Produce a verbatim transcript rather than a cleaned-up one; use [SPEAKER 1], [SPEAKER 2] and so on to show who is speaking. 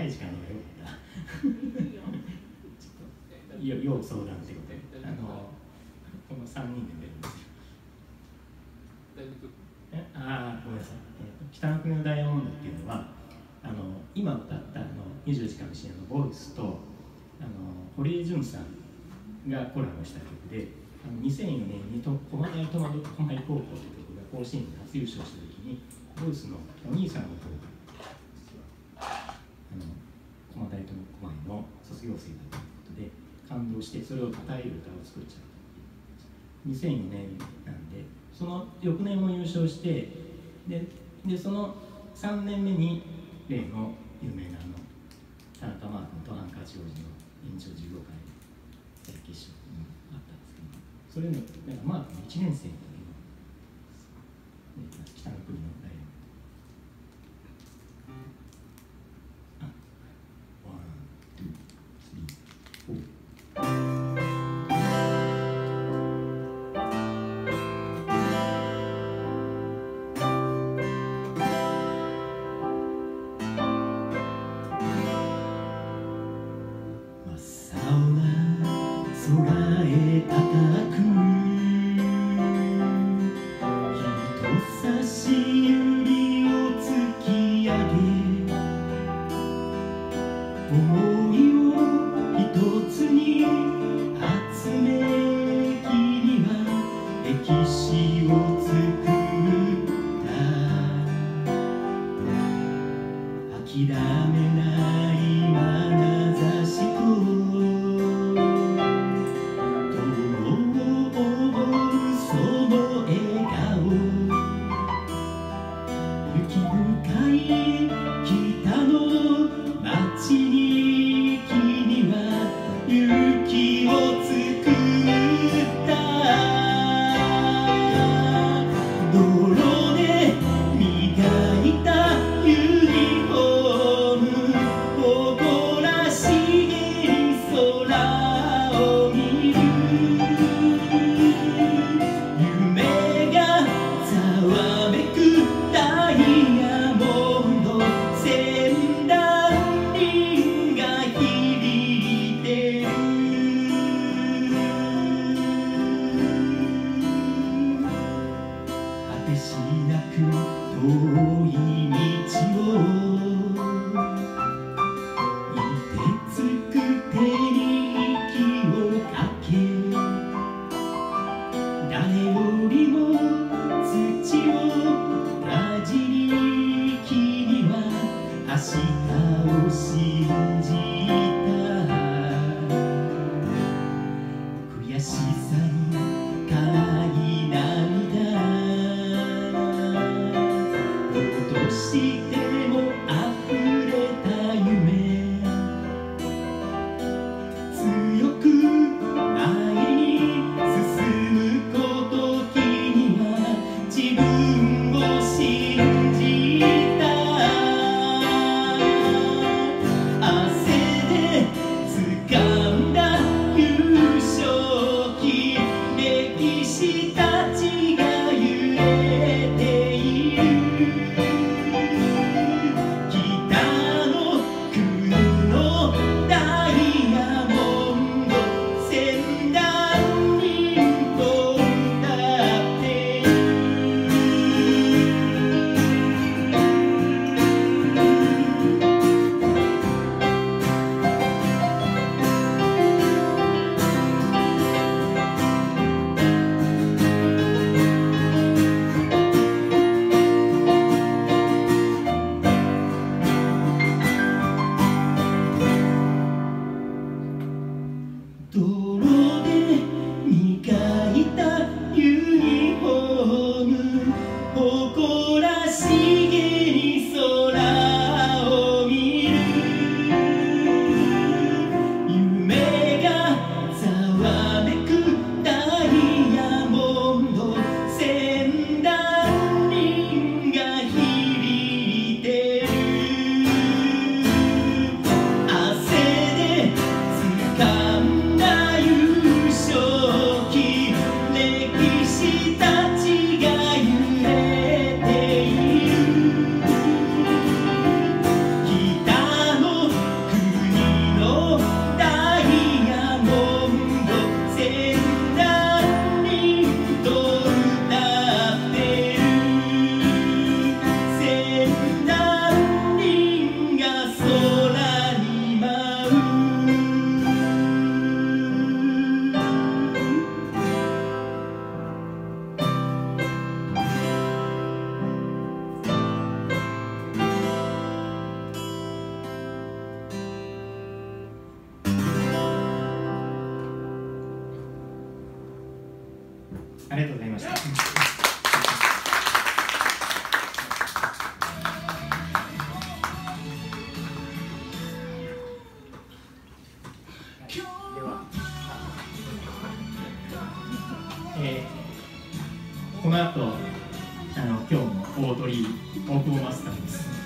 [SPEAKER 1] 早い時間の方がよかった。要相談ってことで、あのこのさんにんで出るんですよ。えああ、ごめんなさい。北の国のダイヤモンドっていうのは、あの今歌ったあのにじゅうよじかんの深夜のボイスと、あの堀江潤さんがコラボした曲で、あのにせんよねんにと駒大苫小牧高校という曲が甲子園で初優勝した時に、ボイスのお兄さんの方があの駒大苫小牧の卒業生だということで感動して、それを称える歌を作っちゃうにせんよねんなんで、その翌年も優勝して、ででそのさんねんめに例の有名なあの田中マークの登坂八王子の延長じゅうごかい決勝にあったんですけど、それのなんかマークのいちねん生の時の、ね、北の国のダイヤモンド。あ、ワン、ツー、スリー、フォー。
[SPEAKER 2] 汗で
[SPEAKER 1] ありがとうございました。えー、この後あの今日も大鳥大久保マスターです。